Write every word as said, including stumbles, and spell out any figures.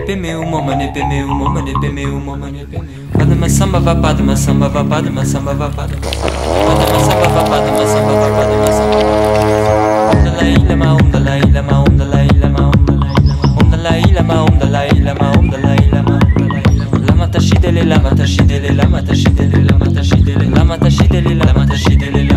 meu, momane pe meu, momane pe meu, momane pe meu. Padma samba va padma samba va padma samba va padma. Padma samba va padma samba va padma samba. Om dalai lama, om dalai lama, om dalai lama, om dalai lama, om dalai lama, om dalai lama, om dalai lama. Lama tashidele, lama tashidele, lama tashidele, lama tashidele, lama tashidele, lama tashidele.